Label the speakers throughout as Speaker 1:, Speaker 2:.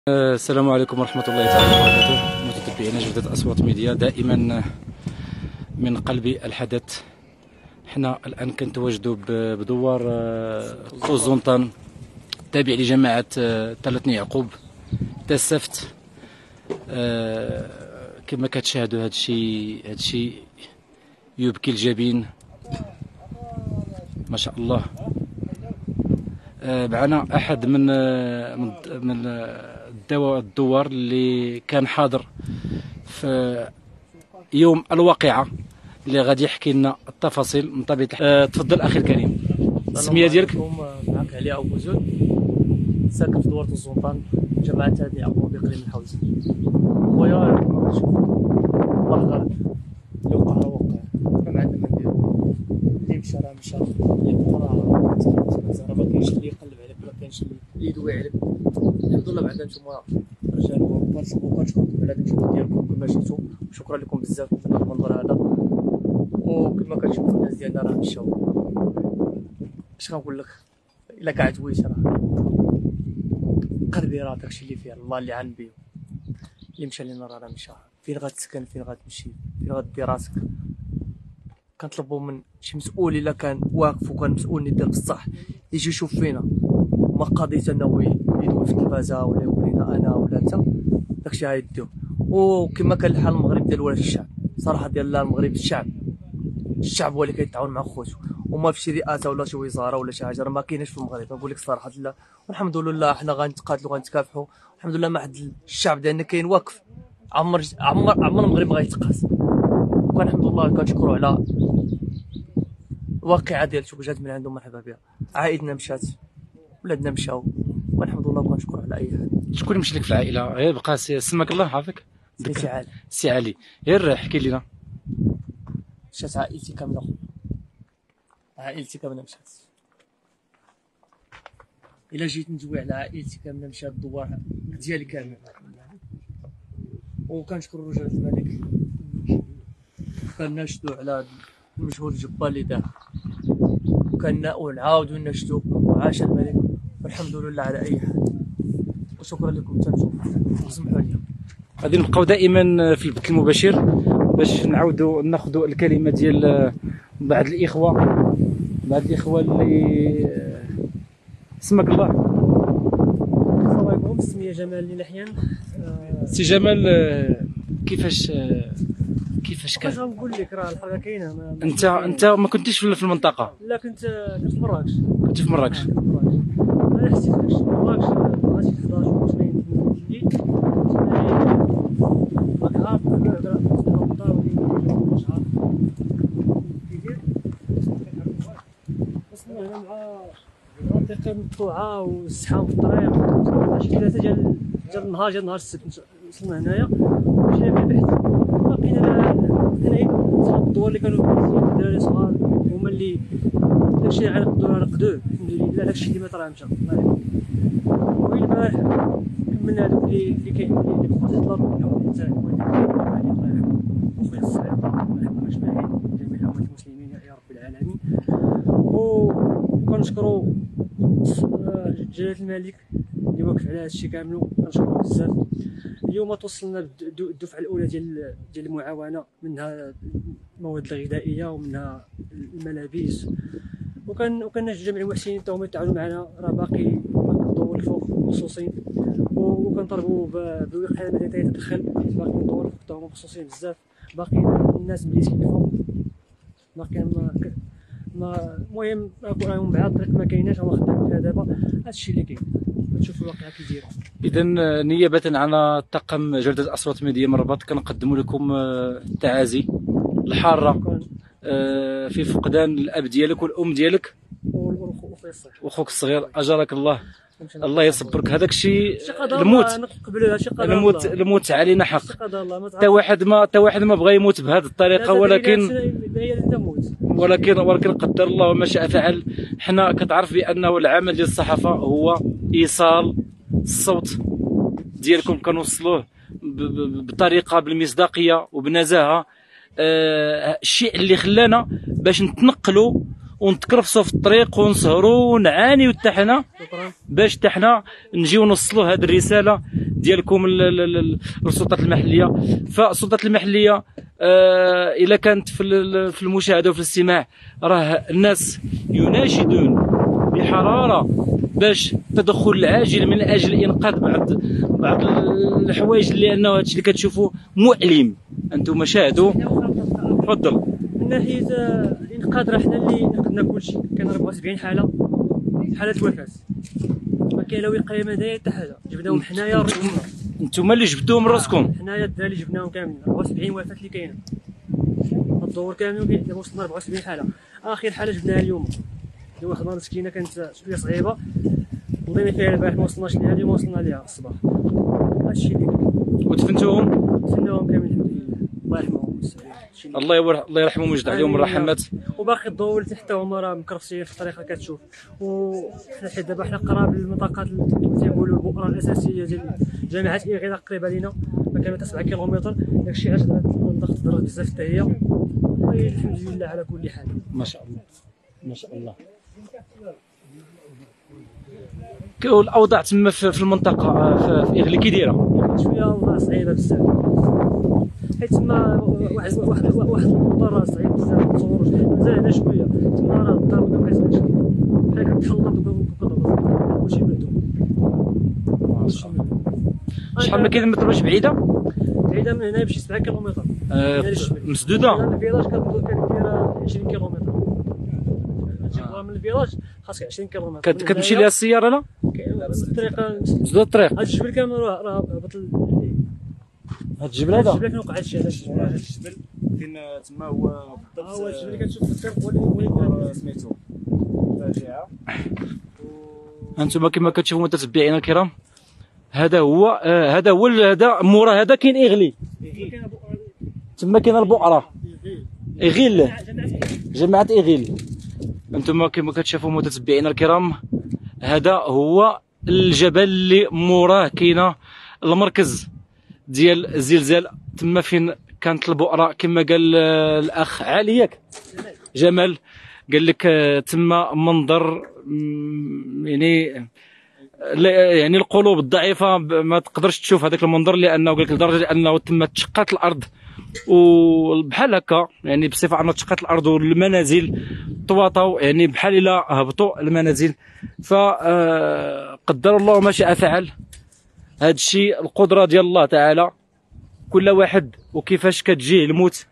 Speaker 1: السلام عليكم ورحمة الله تعالى وبركاته. متتبعين جودة أصوات ميديا دائما من قلب الحدث. حنا الآن كنتواجدوا بدوار طوزونطان تابع لجماعة ثلاث يعقوب تاسفت. كما كتشاهدوا هادشي يبكي الجبين ما شاء الله. معنا أحد من الدوار اللي كان حاضر في يوم الواقعة اللي غادي يحكي لنا التفاصيل من طبيعة الحال. تفضل أخي الكريم، السمية ديالك؟
Speaker 2: معك علي أبو زود، ساكن في دوار طوزونطان، جماعة ثلاث يعقوب بإقليم الحوزة. خويا كما كتشوف الله غالب، اللي وقع راه وقع، راه ما عندنا ما نديرو، اللي مشى راه مشى، اللي بقى راه زعما ما كاينش اللي يقلب عليك، ما كاينش اللي يدوي عليك. الحمد لله بعدا نتوما رجال وكنشكركم على هذا المجهود ديالكم كما جيتو، وشكرا لكم بزاف من المنظر هذا. وكما كتشوفوا الناس ديالنا راه مشاو، اش غنقول لك، الا كاع دويت راه قلبي راه داكشي اللي فيه الله اللي عان بيه. اللي مشى لينا راه مشى، فين غتسكن، فين غتمشي، فين غدير راسك. كنطلبوا من شي مسؤول الا كان واقف وكان مسؤول ندير بصح يجي يشوف فينا، ما قضيت انه يدوي في التلفازه ولا يقول لنا انا ولا انت، داكشي غيديوه. وكما كان الحال المغرب ديال ولاية الشعب، صراحه ديال المغرب الشعب هو اللي كيتعاون مع خوتو، وما في شي رئاسه ولا شي وزاره ولا شي حاجه راه ما كايناش في المغرب. نقول لك صراحه لا، والحمد لله حنا غنتقاتلوا غنتكافحوا، الحمد لله ما حد الشعب ديالنا كاين واقف. عمر المغرب ما غيتقاس. وكان الحمد لله كنشكروا على الواقعه ديال شوف جات من عندهم، مرحبا بها. عائلتنا مشات، ولادنا مشاو، والحمد لله كنشكروا على اي حال.
Speaker 1: شكون مشى لك في العائلة؟ غير بقى سماك الله عافاك.
Speaker 2: سي علي.
Speaker 1: سي علي، غير احكي لنا.
Speaker 2: مشات عائلتي كامله، عائلتي كامله مشات. الا جيت ندوي على عائلتي كامله مشات، الدوار ديالي كامل. وكنشكر رجال الملك، كنشدو على المجهود الجبار اللي دار، ونعاودو نشدو، وعاش الملك، والحمد لله على اي حال. وشكرا لكم تنتو، وسمحوا لي.
Speaker 1: غادي نبقاو دائما في البث المباشر باش نعاودوا ناخذوا الكلمه ديال بعض الاخوه اللي سماك الله.
Speaker 2: السلام عليكم، اسمي جمال لنحيان.
Speaker 1: سي جمال، كيفاش كان؟
Speaker 2: واش غنقول لك، راه الحاجه كاينه.
Speaker 1: انت ما كنتيش في المنطقه؟
Speaker 2: لا، كنت في مراكش.
Speaker 1: كنت في مراكش.
Speaker 2: انا حسيت داكشي مراكش، غادي في 11 و 2 الليل، راك عارف الدار واش عارف كيدير. وصلنا هنا مع منطقه مقطوعه والزحام في الطريق، شي 3 ديال نهار السبت وصلنا هنايا، مشينا في البحث، لقينا صحاب الدوار اللي كانوا الدراري صغار هما اللي داكشي اللي نقدوه. الحمد لله داكشي اللي ما طرا مشى. وين البارح كملنا هذوك اللي كاين اللي بقات تطلب منهم حتى الله يرحمه، وخويا الصغير الله يرحمهم اجمعين، جميع الاموات المسلمين يا رب العالمين. وكنشكروا جلالة الملك اللي واقف على هادشي كامل، كنشكرو بزاف. اليوم توصلنا الدفعه الاولى ديال المعاونه، منها المواد الغذائيه ومنها الملابس، وكان جميع المحسنين حتى هما يتعاونوا معنا. راه باقي الدور الفوق مخصوصين، وكنطلبوا بوقايه مدنيه تتدخل، باقي الدور الفوق حتى هما مخصوصين بزاف. باقي الناس ملي يسلفوا، باقي المهم راهم مع الطريق ما كايناش، هما خدامين فيها دابا. هادشي اللي كاين، كتشوف الواقع كيدير.
Speaker 1: اذا نيابه عن طاقم جوده اصوات ميديا من الرباط كنقدموا لكم التعازي الحاره في فقدان الاب ديالك والام ديالك واخوك الصغير. اجرك الله يصبرك. هذاك الشيء الموت علينا حق. حتى واحد ما بغى يموت بهذه الطريقه، ولكن قدر الله وما شاء فعل. حنا كتعرف بانه العمل ديال الصحافه هو ايصال الصوت ديالكم، كنوصلوه بطريقه بالمصداقيه وبنزاهه. الشيء اللي خلانا باش نتنقلوا ونتكرفسوا في الطريق ونسهروا ونعانيو حتى حنا باش حتى حنا نجيو نوصلوا هذه الرساله ديالكم للسلطات المحليه. فالسلطات المحليه الا كانت في المشاهده وفي الاستماع، راه الناس يناشدون بحراره باش التدخل العاجل من اجل انقاذ بعض الحوايج، لانه هادشي اللي كتشوفوا مؤلم. انتم شاهدوا. تفضل.
Speaker 2: من ناحيه الانقاذ راه حنا اللي نقدنا كلشي. كان 74 حاله وفاه، ما كاين لا وقايه ما داير حتى حاجه. جبناهم حنايا
Speaker 1: انتم اللي جبتوهم من راسكم.
Speaker 2: حنايا الدراري جبناهم كاملين. 74 وفاه اللي كاينه الدور كامل. دابا وصلنا 74 حاله. اخر حاله جبناها اليوم حضانه مسكينه كانت شويه صعيبه، مضينا فيها البارح ما وصلناش ليها. اليوم وصلنا ليها الصباح. هادشي اللي كاين.
Speaker 1: ودفنتوهم
Speaker 2: كاملين الحمد لله. الله يرحمهم.
Speaker 1: الله يرحمهم ويجد عليهم الرحمات.
Speaker 2: وباقي الضوء اللي تحت هما راه مكرفسين في الطريق كتشوف. وحنا حيت دابا حنا قراب للمنطقه اللي تيقولوا البؤره الاساسيه ديال جامعه ايغيلا قريبه لينا، مكانها 7 كيلومتر. داكشي علاش الضغط ضرب بزاف حتى هي. الحمد لله على كل حال.
Speaker 1: ما شاء الله ما شاء الله. الاوضاع تما في المنطقه في ايغلي كي دايره؟
Speaker 2: شويه اوضاع صعيبه بزاف، حيت تما واحد المطار صعيب بزاف. ما تصوروش مازال هنا شويه تما راه الدار ما كيبقاش بحال كتحلط وكتهبط كلشي مهدوم.
Speaker 1: شحال ما كاين من الطريق بعيده
Speaker 2: من هنا بشي 7 كيلومتر.
Speaker 1: مسدوده.
Speaker 2: الفيلاج كدير 20 كيلومتر. من الفيلاج خاصك 20 كيلومتر.
Speaker 1: كتمشي ليها السياره؟ لا
Speaker 2: الطريق
Speaker 1: مسدوده الطريق.
Speaker 2: هاد الجبل كامل راه هبط.
Speaker 1: هاد الجبل هذا
Speaker 2: فين وقع هادشي؟ هذا
Speaker 3: الجبل فين تما هو بالضبط.
Speaker 2: هو الجبل اللي كتشوف في الطريق هو اللي
Speaker 3: سميتو فاجعه.
Speaker 1: انتم كما كتشوفوا متتبعينا الكرام، هذا هو مورا هذا كاين ايغلي. تما كاين البؤره ايغيل، جماعه ايغيل. انتم كما كتشوفوا متتبعينا الكرام، هذا هو الجبل اللي موراه كاينه المركز ديال الزلزال. تما فين كانت البؤره كما قال الاخ علي ياك جمال، قال لك تما منظر يعني القلوب الضعيفه ما تقدرش تشوف هذاك المنظر، لانه قال لك لدرجه انه تما تشقات الارض وبحال هكا، يعني بصفه عامه تشقات الارض والمنازل طواطوا، يعني بحال الا هبطوا المنازل. فقدر الله ما شاء فعل. هذا الشيء القدره ديال الله تعالى، كل واحد وكيفاش كتجيه الموت.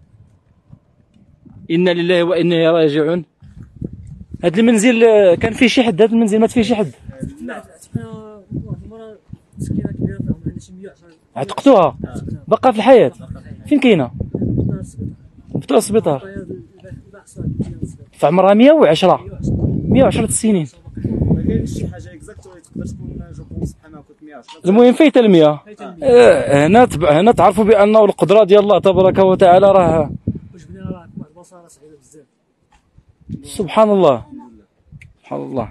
Speaker 1: انا لله وانا اليه راجعون. هذا المنزل كان فيه شي حد؟ هذا المنزل مات فيه شي حد؟
Speaker 2: لا المرة مسكينه كبيره فيهم عندها شي 110.
Speaker 1: عتقتوها بقى في الحياه؟ فين كاينه؟ في السبيطار. في عمرها 110 سنين.
Speaker 3: ما كاينش شي حاجه اكزاكتو تقدر تكون جو بونس بحال ما كنت 110.
Speaker 1: المهم فايته ال 100. هنا تعرفوا بانه القدره ديال الله تبارك وتعالى راه
Speaker 2: وجبنا راه واحد البصاره صعيبه بزاف.
Speaker 1: سبحان الله سبحان الله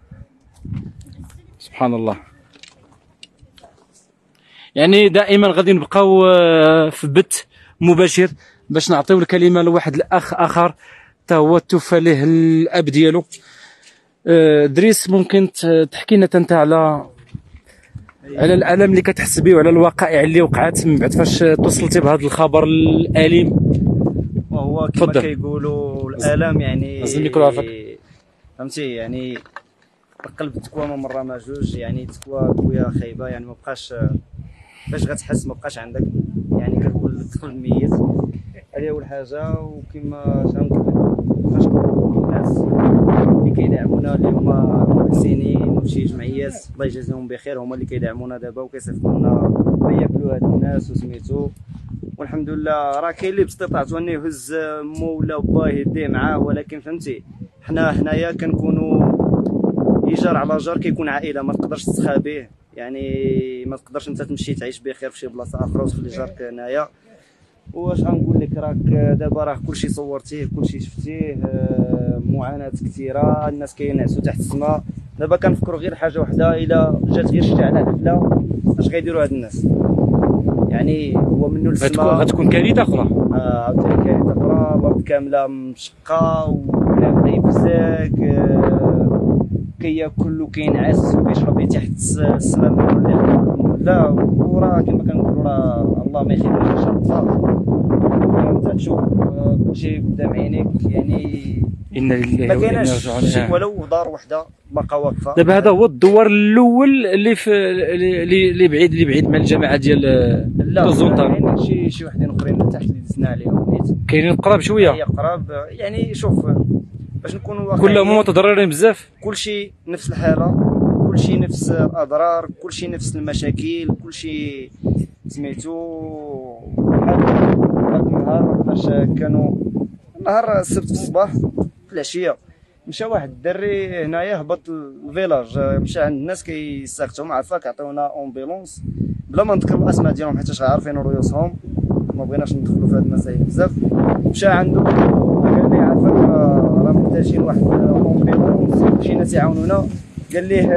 Speaker 1: سبحان الله. يعني دائما غادي نبقاو في بث مباشر باش نعطيو الكلمه لواحد الاخ اخر حتى هو توفى ليه الاب ديالو. دريس، ممكن تحكي لنا انت على الالم اللي كتحس به وعلى الوقائع اللي وقعت من بعد فاش توصلتي بهذا الخبر الاليم؟
Speaker 3: وهو كما كيقولوا الالم يعني فهمتي، يعني القلب تكوى من مره ما جوج، يعني تكوى كويه خايبه، يعني ما بقاش فاش غتحس ما بقاش عندك، يعني كتقول القلب ميت. هذه اول حاجه. وكما تنقول فاش الناس اللي كيدعمونا اللي هما محسنين وشي جمعيات الله يجازيهم بخير، هما اللي كيدعمونا دابا وكيصيفطوا لنا ما ياكلوا هاد الناس وسميتو. والحمد لله راه كاين اللي باستطاعته انه يهز مو ولا باه يديه معاه، ولكن فهمتي حنا هنايا كنكونوا ايجار على جار، كيكون عائله ما تقدرش تخابيه، يعني ما تقدرش انت تمشي تعيش بخير في شي بلاصه اخرى وتخلي جارك هنايا. واش غنقول لك، راك دابا راه كلشي صورتيه كلشي شفتيه، معاناه كثيره، الناس كينعسوا تحت السماء. دابا كنفكروا غير حاجه واحده، الا جات غير شتي على حفله اش غيديروا هاد الناس؟ يعني هو منو السماء
Speaker 1: غتكون كارثه اخرى.
Speaker 3: عاوتاني كارثه اخرى، الارض كامله مشقه بدا يفزاك كياكل وكينعس وكيشرب تحت السلام الحمد لله. وراه كما كنقولوا راه الله ما يخلي ان شاء الله. انت تشوف كلشي قدام عينيك، يعني
Speaker 1: إن لله
Speaker 3: ما
Speaker 1: وإنا
Speaker 3: كايناش
Speaker 1: راجعون.
Speaker 3: شي ولو دار وحده باقا واقفه.
Speaker 1: دابا هذا هو الدوار الاول اللي بعيد من الجماعه ديال طوزونطان.
Speaker 3: كاينين شي وحدين اخرين تحت اللي دزنا عليهم نيت،
Speaker 1: كاينين قراب شويه،
Speaker 3: هي قراب. يعني شوف باش نكونوا واقعيين
Speaker 1: كلهم متضررين بزاف،
Speaker 3: كلشي نفس الحاله، كلشي نفس الاضرار، كلشي نفس المشاكل، كلشي سميتو. بحال هذاك النهار فاش كانوا نهار السبت في الصباح في العشيه، مشى واحد الدري هنايا هبط الفيلاج، مشى عند الناس كيستاغثهم، عافاك عطيونا امبيلونس بلا ما نذكر الاسماء ديالهم حيت عارفين رؤوسهم، ما بغيناش ندخلوا في هاد المسائل بزاف. مشى عنده قال لي عافاك راه محتاجين واحد امبيلونس، مشينا تيعاونونا. قال ليه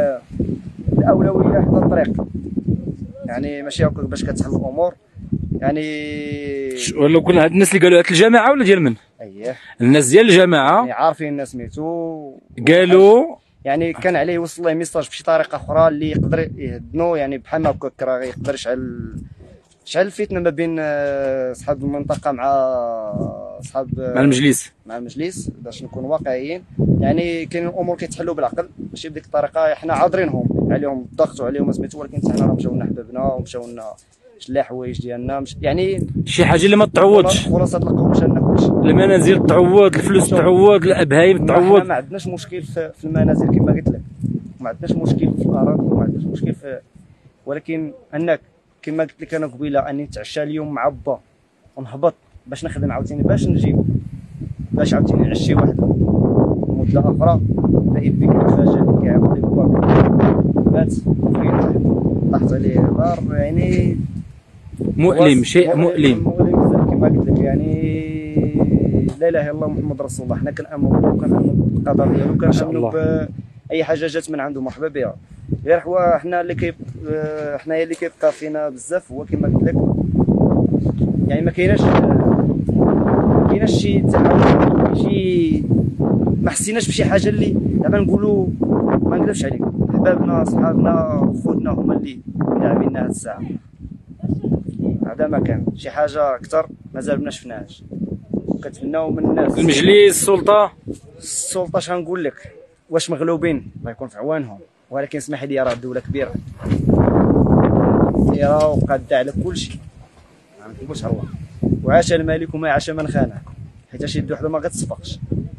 Speaker 3: الاولويه حدا الطريق، يعني ماشي هكاك باش كتحل الامور. يعني
Speaker 1: ولا كنا هاد الناس اللي قالوا هاد الجماعه ولا ديال من؟
Speaker 3: اييه
Speaker 1: الناس ديال الجماعه
Speaker 3: يعني عارفين الناس سميتو،
Speaker 1: قالوا
Speaker 3: يعني كان عليه يوصل له ميساج بشي طريقه اخرى اللي يقدر يهدنو، يعني بحال ما هكاك راه يقدر شعل الفتنه ما بين اصحاب المنطقه مع اصحاب مع المجلس باش نكون واقعيين. يعني كاين الامور كيتحلوا بالعقل ماشي بديك الطريقه. حنا عاذرينهم عليهم الضغط وعليهم سميتو، ولكن حنا راه مشاو لنا حبابنا ومشاو لنا شلا حوايج ديالنا، يعني
Speaker 1: شي حاجه اللي ما تعوضش.
Speaker 3: خلاصه القوم مشى لنا كلشي،
Speaker 1: المنازل تعوض، الفلوس تعوض، الابهايم تعوض.
Speaker 3: ما عندناش مشكل في المنازل كما قلت لك، ما عندناش مشكل في الاراضي، ما عندناش مشكل في، ولكن انك كما قلت لك انا قبيله اني نتعشى اليوم مع با ونهبط باش نخدم عاوتاني باش نجيب باش عاوتاني نعشي واحد مده اخرى. فإذ بك الفجأة كيعاود لك مات فين طاحت عليه دار. يعني
Speaker 1: مؤلم، شيء مؤلم
Speaker 3: بزاف كما قلت لك. يعني لا اله الا الله محمد رسول الله. حنا كنامنوا بالله وكنامنوا بالقدر ديالو، كنامنوا باي حاجه جات من عنده مرحبا بها. غير حنا اللي حنايا اللي كيبقى فينا بزاف هو كما قلت لك، يعني ما كايناش شي تعاون، شي ما حسيناش بشي حاجه اللي دابا نقولوا ما نكذبش عليك، احبابنا صحابنا خوتنا هما اللي لاعبيننا هاد الساعه. هذا ما كان شي حاجه اكثر مازال ما شفناهاش. كنتمناو من الناس
Speaker 1: المجلس
Speaker 3: السلطه اش غنقول لك، واش مغلوبين الله يكون في عوانهم، ولكن اسمح لي راه الدوله كبيره وقاده على كل شيء، ما نكذبوش على الله. وعاش الملك وما عاش من خانه، حيت يد وحده ما غتصفقش.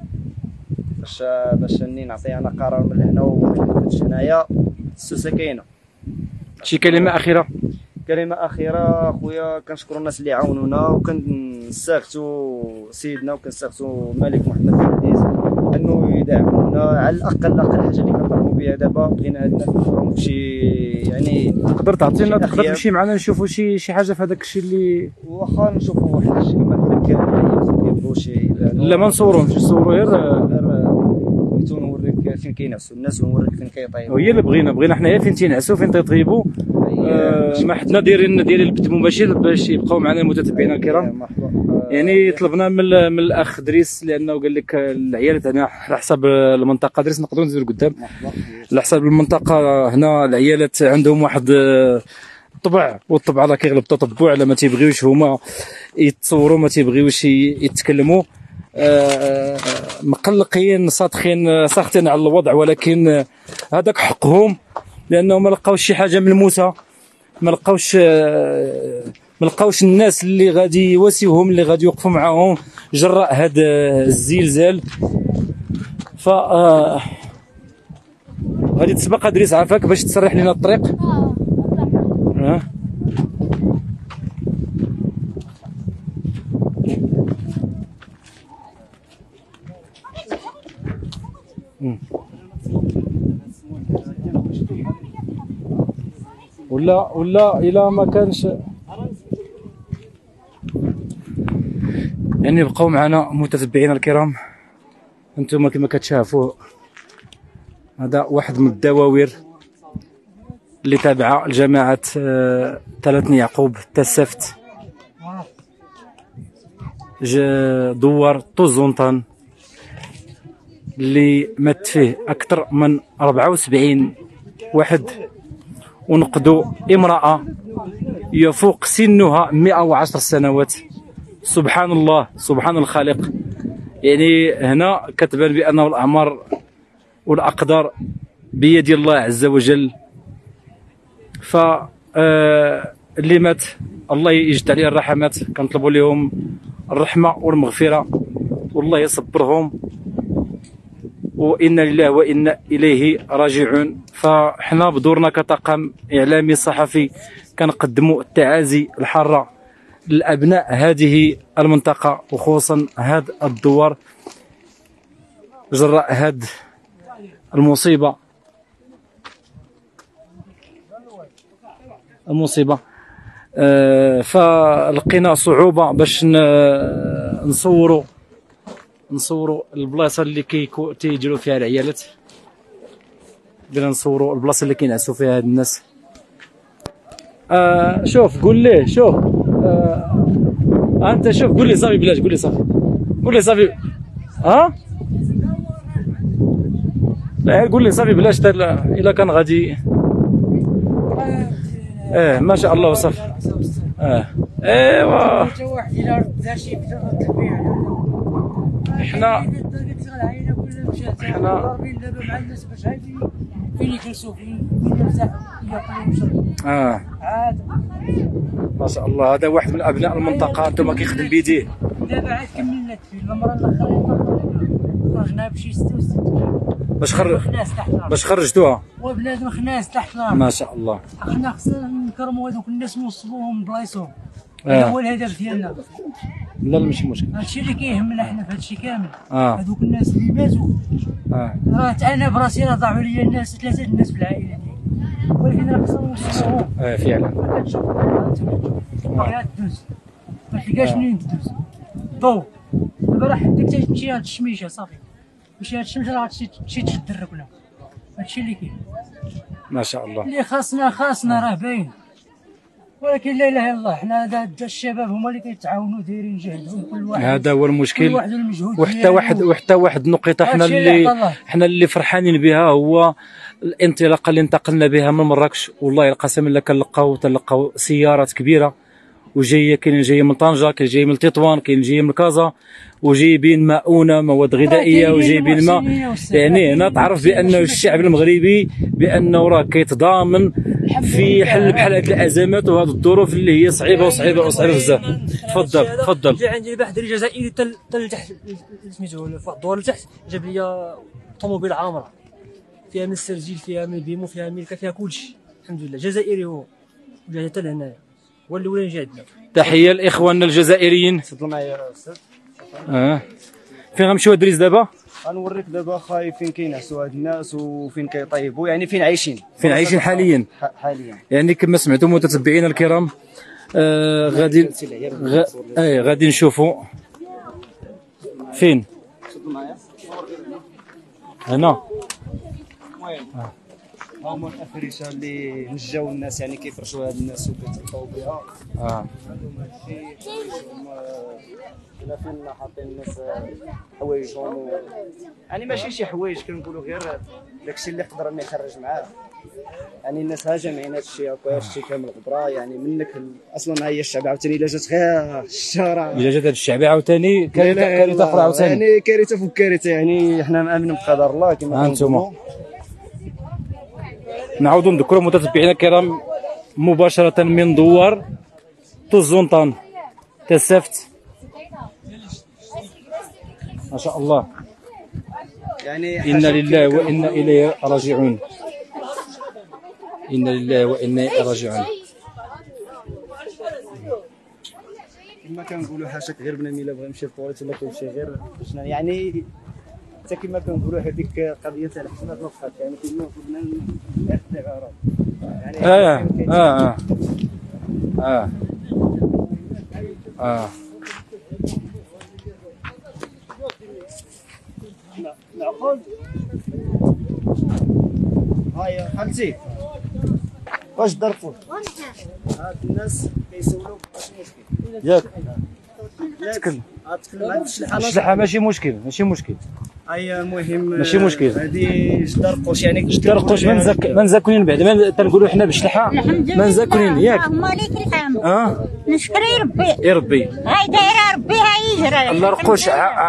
Speaker 3: باش اني نعطي انا قرار من هنا ومن هنايا السوسه كاينه.
Speaker 1: شي كلمه اخيره؟
Speaker 3: كلمه اخيره خويا، كنشكروا الناس اللي عاونونا، وكنستاغثوا سيدنا وكنستاغثوا الملك محمد بن عزيز انه يدعمونا على الاقل حاجه اللي كنطالبوا بها دابا. بغينا هاد الناس نفكرهم بشي، يعني
Speaker 1: تقدر تمشي معنا نشوفوا شي حاجه في هذاك الشيء اللي
Speaker 3: واخا نشوفوا واحد الشيء كما قلت لك يبغوا شي.
Speaker 1: لا ما نصوروهمش، نصوروا غير
Speaker 3: نوريك فين كينعسوا الناس ونوريك فين كيطيبوا.
Speaker 1: هي اللي بغينا حنايا فين تينعسوا فين تيطيبوا. ما حدنا دايرين البث المباشر باش يبقاو معنا المتتبعين الكرام. يعني طلبنا من الاخ دريس لانه قال لك العيال تاعنا على حسب المنطقه. دريس نقدروا نزيدوا لقدام على حسب المنطقه. هنا العيالات عندهم واحد الطبع، والطبع راه كيغلب التطبع، على ما تيبغيوش هما يتصوروا، ما تيبغيوش يتكلموا، مقلقين ساخطين على الوضع، ولكن هذاك حقهم لانه ما لقاوش شي حاجه ملموسه، ما لقاوش الناس اللي غادي يواسيوهم، اللي غادي يوقفوا معاهم جراء هذا الزلزال. ف غادي تسبق ادريس عافاك باش تسرح لنا الطريق. ولا الى ما كانش يعني بقاو معنا متتبعينا الكرام. انتم كما كتشافوا هذا واحد من الدواوير اللي تابعه لجماعه ثلاث يعقوب تسفت دوار طوزونطان. اللي مات فيه اكثر من 74 واحد، ونقدوا امراه يفوق سنها 110 سنوات. سبحان الله، سبحان الخالق. يعني هنا كتبان بانه الاعمار والاقدار بيد الله عز وجل. ف اللي مات الله يجد عليه الرحمات، كنطلبوا لهم الرحمه والمغفره والله يصبرهم، وإنا لله وإنا إليه راجعون. فحنا بدورنا كطاقم إعلامي صحفي كنقدموا التعازي الحارة لأبناء هذه المنطقة، وخصوصا هذا الدوار جراء هذه المصيبة. فلقينا صعوبة باش نصوروا البلاصه اللي تيجروا فيها العيالات، بغينا نصوروا البلاصه اللي كينعسوا فيها هاد الناس. شوف قول ليه، شوف انت شوف قول لي صافي بلاش، قول لي صافي لا قول لي صافي بلاش الا كان غادي. ما شاء الله وصافي. ايوا حنا فين يجلسوا فين ما شاء الله. هذا واحد من ابناء المنطقه، انتم كيخدم بيديه.
Speaker 2: دابا عاد كملنا في المره الاخرى خرجنا بشي 66
Speaker 1: باش خرجتوها
Speaker 2: وبنادم خناس تحت الارض.
Speaker 1: ما شاء الله.
Speaker 2: حنا خصنا نكرموا هذوك الناس ونوصلوهم بلايصهم. هذا هو الهدف ديالنا.
Speaker 1: لا ماشي مشكل،
Speaker 2: هادشي اللي كيهمنا حنا في هادشي كامل. هذوك الناس اللي ماتوا راه انا براسي راه ضاعوا لي الناس 3 الناس في العائله ديالي، ولكن راه خصنا نوصلوهم.
Speaker 1: فعلا
Speaker 2: كتشوف باغي تدوز ما تلقاش منين تدوز ضو. دابا راه حدك تمشي هاد الشميشه صافي، مشي هاد الشمس راه تمشي تشد الركنه. هادشي اللي كاين
Speaker 1: ما شاء الله.
Speaker 2: اللي خاصنا راه باين، ولكن لا اله الا الله. حنا هذا الشباب هما اللي كيتعاونوا دايرين جهدهم كل واحد،
Speaker 1: هذا هو المشكل.
Speaker 2: كل واحد المجهود.
Speaker 1: وحتى واحد النقطه حنا اللي فرحانين بها هو الانطلاقه اللي انتقلنا بها من مراكش. والله القسم بالله تلقاو سيارات كبيره وجايه، كاين جايه من طنجه، كاين جايه من تطوان، كاين جايه من كازا، وجايبين مؤونه مواد غذائيه وجايبين ماء. يعني هنا تعرف بانه الشعب المغربي بانه راه كيتضامن في حل بحال هذه الازمات وهذه الظروف اللي هي صعيبه بزاف. تفضل.
Speaker 2: جا عندي البحث الجزائري تل تحت سميتو في الدور لتحت، جاب لي طوموبيل عامره فيها من السرجيل، فيها من البيمو، فيها ميلكا، فيها كلشي. الحمد لله جزائري هو، وجا حتى لهنايا، هو الاولاني جا عندنا.
Speaker 1: تحيه لاخواننا الجزائريين.
Speaker 3: تفضل معايا يا استاذ.
Speaker 1: فين غنمشيو ادريس دابا؟
Speaker 3: غنوريك دابا خايف فين كينعسوا هاد الناس وفين كيطيبوا، يعني فين عايشين
Speaker 1: حاليا. يعني كما سمعتم متتبعينا الكرام، غادي نشوفوا فين هنا.
Speaker 3: هما الافرشه اللي نجاو الناس، يعني كيفرشوا هاد الناس وكيتغطاو بها. عندهم هادشي حوايجهم، الا فين حاطين الناس حوايجهم يعني ماشي شي حوايج، كنقولوا غير داكشي اللي يقدر ما يخرج معاه. يعني الناس ها جامعين هادشي هكا، هادشي كامل غبره. يعني منك اصلا هي الشعب عاوتاني الا جات غير الشارع،
Speaker 1: الا جات هاد الشعب عاوتاني كارثه اخرى عاوتاني،
Speaker 3: يعني كارثه فوق كارثه. يعني حنا مامنين بقدر الله كما
Speaker 1: كنقولوا. نعاودوا نذكروا متتبعينا الكرام مباشره من دوار طوزونطان تسافت. ما شاء الله.
Speaker 3: يعني
Speaker 1: إنا لله وإنا إليه راجعون. إنا لله وإنا إليه راجعون.
Speaker 3: كما كنقولوا حاشاك غير بنادم الا بغى يمشي للطواليت ولا كيمشي غير باش يعني حتى كما كنقولوا هذيك قضيه تاع الحسنات والخط، يعني كنا المفروض الاعراض يعني معقول. هاي خالتي واش ضربوا هاد الناس كيسولوا واش المشكل
Speaker 1: ياك
Speaker 3: تكلم.
Speaker 1: الشلحه ماشي مشكل
Speaker 3: اي المهم
Speaker 1: ماشي مشكل.
Speaker 3: هذه جدار قوش يعني
Speaker 1: جدار قوش ما نزاكونين بعد ما تنقولوا حنا بالشلحه ما نزاكونين ياك.
Speaker 4: اللهم لك الحمد. نشكري ربي.
Speaker 1: يا ربي.
Speaker 4: هاي دايره ربي هاي يجرى.
Speaker 1: الله رقوش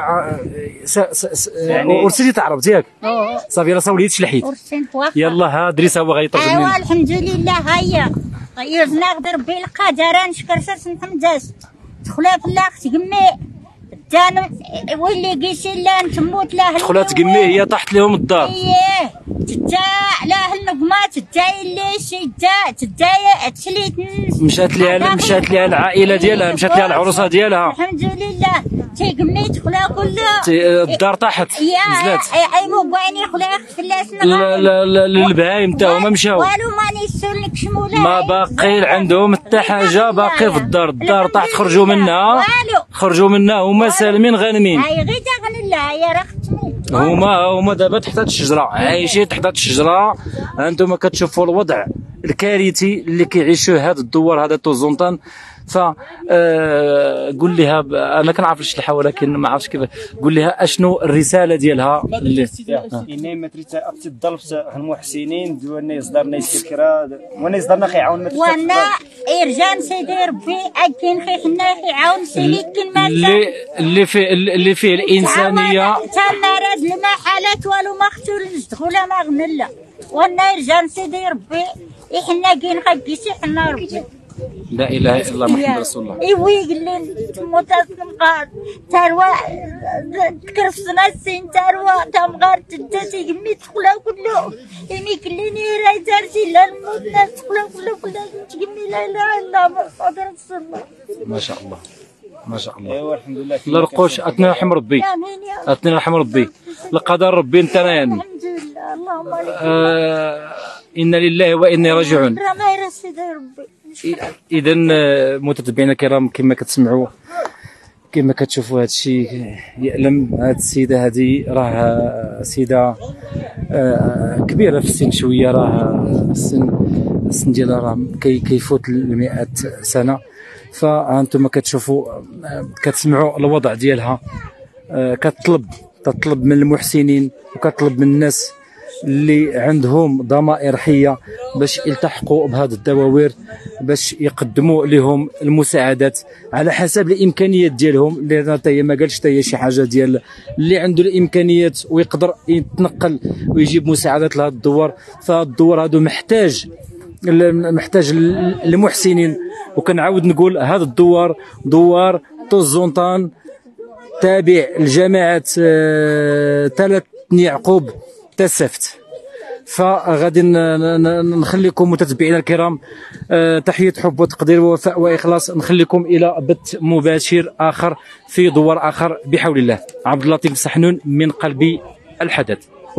Speaker 1: يعني ورثتي تعرف ياك. صافي راه وليت شلحيت. يلا ها دريس هو غيطرد مني.
Speaker 4: ايوا الحمد لله هيا غيرنا غدي ربي القدر نشكر سرس محمداس دخلا في الله تقمي تانم واللي قيسي لا نتموت له
Speaker 1: دخلات تقمي هي طاحت لهم الدار.
Speaker 4: اييه تتا له النقمات تتا اللي تتا تسليت
Speaker 1: مشات ليها العائله ديالها مشات ليها العروسه ديالها.
Speaker 4: الحمد لله تيقمي دخلا كله
Speaker 1: الدار طاحت نزلات.
Speaker 4: اي مباني خلا فلاسنا
Speaker 1: لا البهايم تا هما مشاو
Speaker 4: والو ماني سولك شموله
Speaker 1: ما باقي عندهم حتى حاجه باقي في الدار طاحت خرجوا منها هما سالمين غانمين.
Speaker 4: هاي غير تغني الله يا راه ختموا
Speaker 1: هما دابا تحت الشجره عايشين تحت الشجره. انتم كتشوفوا الوضع الكارثي اللي كيعيشوه هذا الدوار هذا توزونطان. ف قول لها انا كنعرف الشلحه ولكن ما عرفتش كيف قول لها اشنو الرساله ديالها اللي
Speaker 3: اني ما تريت تضلفت المحسنين ديالنا يصدرنا يسكرا وانا يصدرنا خيعاون
Speaker 4: وانا ارجان سيدي ربي اكين خي حنا خيعاون سيدي كلمه
Speaker 1: اللي فيه الانسانيه
Speaker 4: تمارد المحالات والو ما ختولش دخوله ما غنلا وانا ارجان سيدي ربي حنا كاين خكيسي حنا ربي
Speaker 1: لا اله الا الله محمد رسول الله.
Speaker 4: ايوي قال لي تموت تمقار تروى تكرفسنا السين تروى تمغار تداتي قمي تخلا كله يمي كليني راي ترسي لا الموت ناس تخلا كله تقمي لا اله الا الله محمد رسول الله.
Speaker 1: ما شاء الله ما شاء الله.
Speaker 3: ايوا الحمد لله.
Speaker 1: الله رقوش اتنا رحم ربي اتنا رحم ربي القدر ربي انتنا يعني.
Speaker 4: الحمد لله اللهم لك
Speaker 1: انا لله وانا راجعون.
Speaker 4: راه غير سيدي ربي.
Speaker 1: اذا متتبعينا الكرام كما كتسمعوا كما كتشوفوا هذا الشيء يألم. هذه السيده هذه راه سيده كبيره في السن شويه راه السن ديالها راه كيفوت 100 سنه. فانتم كتشوفوا كتسمعوا الوضع ديالها تطلب من المحسنين وكتطلب من الناس اللي عندهم ضمائر حيه باش يلتحقوا بهذه الدواوير باش يقدموا لهم المساعدات على حسب الامكانيات ديالهم. اللي حتى هي ما قالش حتى هي شي حاجه ديال اللي عنده الامكانيات ويقدر يتنقل ويجيب مساعدات لهذا الدوار. فهذا الدوار هذا محتاج المحسنين. وكنعاود نقول هذا الدوار دوار توزونطان تابع لجماعه ثلاث يعقوب تسفت. فغادي نخليكم متتبعينا الكرام تحيه حب وتقدير ووفاء واخلاص. نخليكم الى بث مباشر اخر في دوار اخر بحول الله. عبد اللطيف سحنون من قلب الحدث.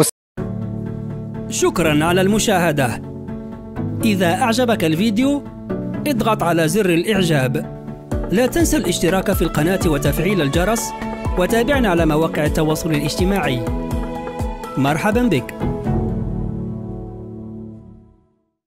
Speaker 5: شكرا على المشاهده. اذا اعجبك الفيديو اضغط على زر الاعجاب. لا تنسى الاشتراك في القناه وتفعيل الجرس وتابعنا على مواقع التواصل الاجتماعي. مرحبا بك.